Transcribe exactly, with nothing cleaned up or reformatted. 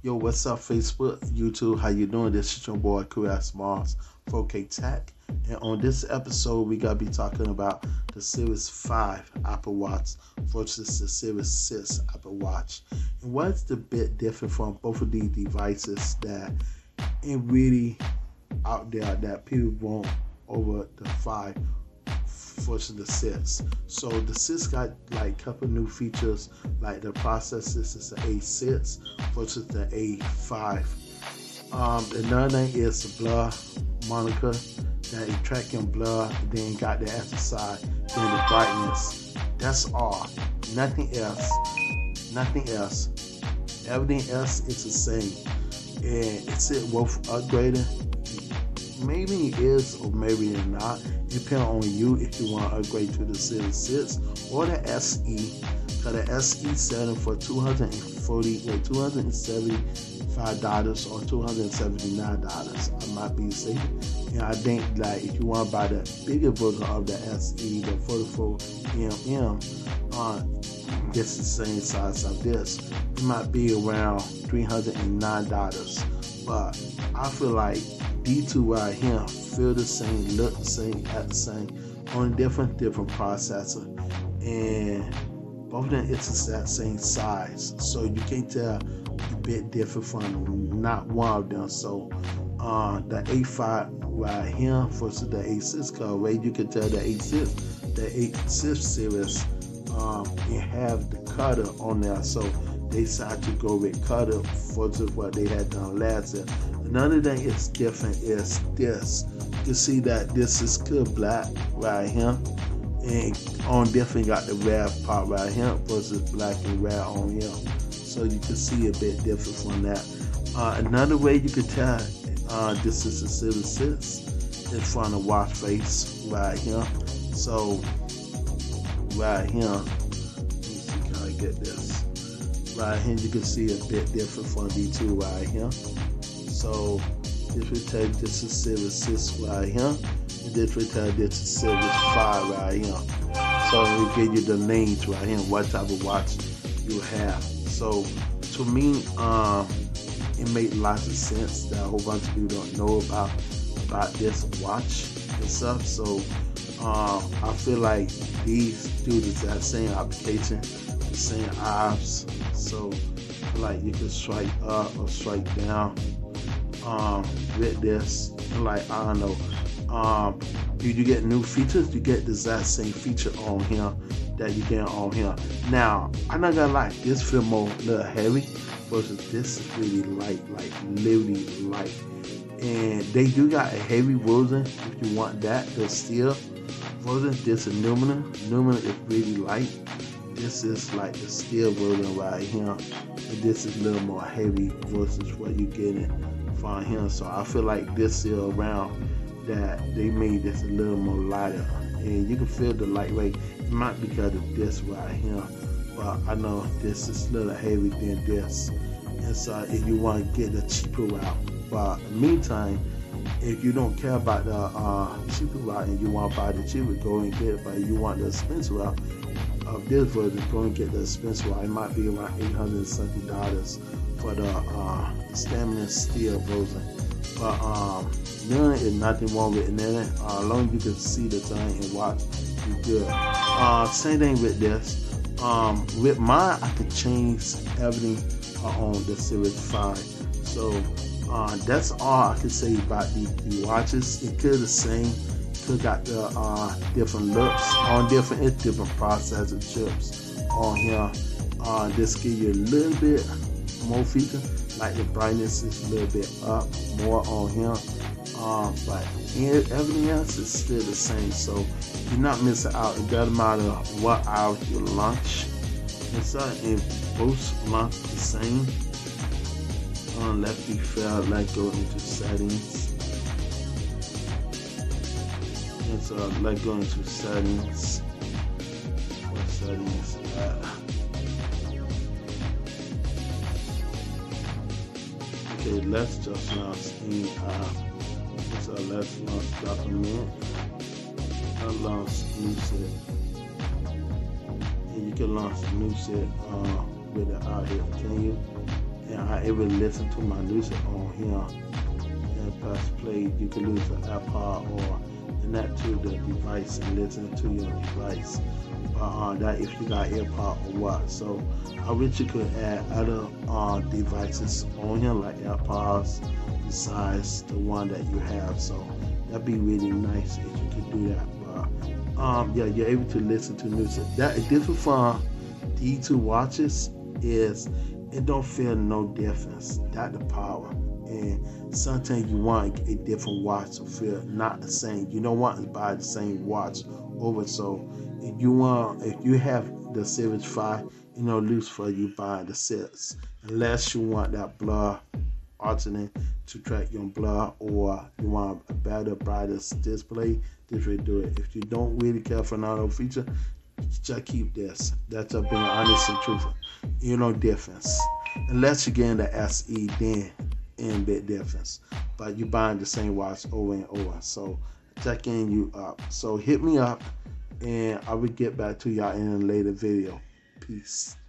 Yo, what's up, Facebook, YouTube? How you doing? This is your boy, Kuras Mars, four K Tech. And on this episode, we got to be talking about the Series five Apple Watch versus the Series six Apple Watch. And what's the bit different from both of these devices that ain't really out there that people want over the five versus the six. So the six got like a couple new features, like the processor is the A six versus the A five. Um, another thing is the blur monitor that is tracking blur, and then got the other side, then the brightness. That's all. Nothing else. Nothing else. Everything else is the same. And is it worth upgrading? Maybe it is, or maybe it's not. Depending on you if you want to upgrade to the Series six or the S E. Because the S E selling for two hundred forty dollars, or two hundred seventy-five dollars or two hundred seventy-nine dollars. I might be safe. And I think like if you want to buy the bigger version of the S E, the forty-four millimeter, uh, it's the same size of this. It might be around three hundred nine dollars. But I feel like these two right here feel the same, look the same, act the same, on different different processor, and both of them it's that same size, so you can't tell a bit different from not one of them. So uh, the A five right here versus the A six colorway, you can tell the A six, the A six series, um, it have the cutter on there, so they decided to go with cutter versus what they had done last year. Another thing is different is this. You see that this is still black right here, and on different got the red part right here versus black and red on here. So you can see a bit different from that. Uh, another way you can tell uh, this is a Series six is from the watch face right here. So right here, let me see, can I get this? Right here you can see a bit different from these two right here. So this will tell you this is Series six right here, and this will tell you this is Series five right here. So it will give you the names right here, what type of watch you have. So to me, um, it made lots of sense that a whole bunch of people don't know about about this watch and stuff. So um, I feel like these do the exact same application, the same apps. So like you can swipe up or swipe down um, with this. Like I don't know, um, you, you get new features. You get the exact same feature on here that you get on here. Now I'm not gonna lie, this feel more a little heavy versus this is really light, like literally light. And they do got a heavy version if you want that. The steel version, this is aluminum. Aluminum is really light. This is like the steel version right here, and this is a little more heavy versus what you getting from here. So I feel like this still around that they made this a little more lighter, and you can feel the lightweight. It might be because of this right here, but I know this is a little heavy than this. And so if you want to get the cheaper route, but in the meantime, if you don't care about the uh, cheaper route and you want to buy the cheaper, go and get it. But if you want the expensive route of this version, go and get the expensive route. It might be around eight hundred seventy dollars for the uh, stainless steel version. But um, there is nothing wrong with it. Uh, as long as you can see the thing and watch, you good. Uh, same thing with this. Um, with mine, I could change everything uh, on the Series five. So uh, that's all I can say about these, these watches. It could the same. Could got the uh, different looks on different it's different processor chips on here. Uh, this give you a little bit more feature, like the brightness is a little bit up more on here. Um, but everything else is still the same, so you're not missing out. It doesn't matter what hour you launch. And so if both launch the same, uh, left you feel like go into settings. And so let's go into settings. What settings? Uh, okay, let's just launch in. Uh, so let's launch document. Let's launch new set. And you can launch a new set uh, with it out here. Can you? And I not able to listen to my music on here and press play, you can lose an AirPod or connect to the device and listen to your device. But uh, that if you got AirPod or what. So I wish you could add other uh, devices on here like AirPods besides the one that you have. So that'd be really nice if you could do that. But um, yeah, you're able to listen to music. That different from these two watches is it don't feel no difference. That's the power. And sometimes you want a different watch to feel not the same. You don't want to buy the same watch over. So if you want, if you have the Series five, you know, lose for you buying the six, unless you want that blur alternate to track your blur, or you want a better, brighter display. This will do it. If you don't really care for another feature, just keep this. That's just being honest and truthful. You know difference. Unless you get in the S E, then in bit difference. But you buying the same watch over and over. So checking you up. So hit me up and I will get back to y'all in a later video. Peace.